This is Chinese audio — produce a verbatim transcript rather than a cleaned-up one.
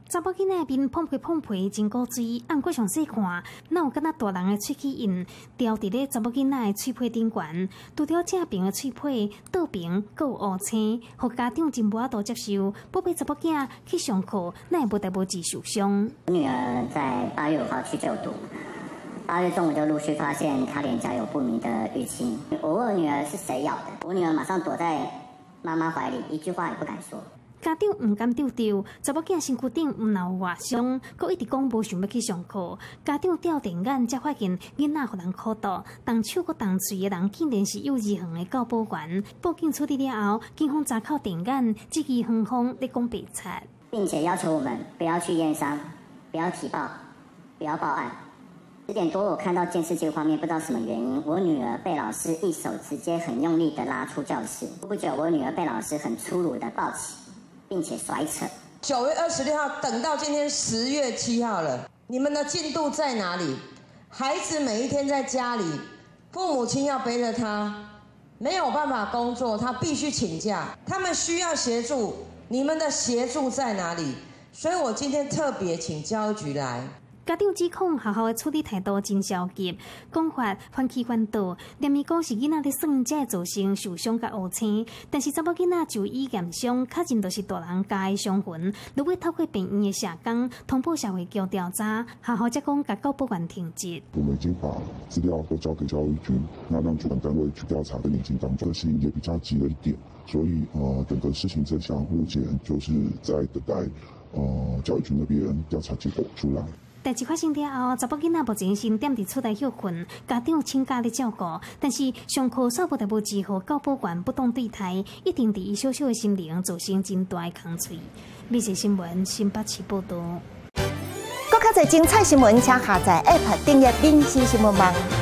查某囡仔面碰皮碰皮真古锥，按过详细看，哪有敢若大人的喙齿印雕伫咧查某囡仔的喙皮顶悬，除了正边的喙皮，倒边阁有乌青，互家长真无法度接受。宝贝查某囝去上课，哪会无代无志受伤？ 我女儿在八月五号去就读，八月中午就陆续发现她脸颊有不明的淤青。我问我女儿是谁咬的，我女儿马上躲在妈妈怀里，一句话也不敢说。 家长唔敢丢丢，查某囝身躯顶唔若有外伤，佮一直讲无想要去上课。家长吊电眼，才发现囡仔互人苦毒，动手佮动嘴的人竟然是幼儿园的教保员。报警处理了后，警方查扣电眼，质疑园方咧讲白贼， 并且要求我们不要去验伤，不要提报，不要报案。十点多，我看到监视器画面，不知道什么原因，我女儿被老师一手直接很用力的拉出教室。不久，我女儿被老师很粗鲁的抱起，并且甩扯。 九月二十六号，等到今天十月七号了，你们的进度在哪里？孩子每一天在家里，父母亲要背着他，没有办法工作，他必须请假，他们需要协助，你们的协助在哪里？所以我今天特别请教育局来。 家长指控学校的处理态度真消极，讲法反其反倒，连伊讲是囡仔咧耍，才会造成受伤甲乌青。但是查某囡仔就医验伤，确认都是大人家的伤痕。如果透过病院的社工通报社会局调查，学校才讲甲教保员停职。 我们已经把资料都交给教育局，那让主管单位去调查跟厘清当中，个性也比较急了一点，所以呃，整个事情真相目前就是在等待呃教育局那边调查结果出来。 代志发生了后，查某囡仔目前先踮伫厝内休困，家长请假咧照顾，但是上课煞无代无志，互教保员不当对待，一定伫伊小小的心灵造成真大的空碎。美食新闻新北市报道。 更较侪精彩新闻，请下载 App 订阅《民视新闻网》。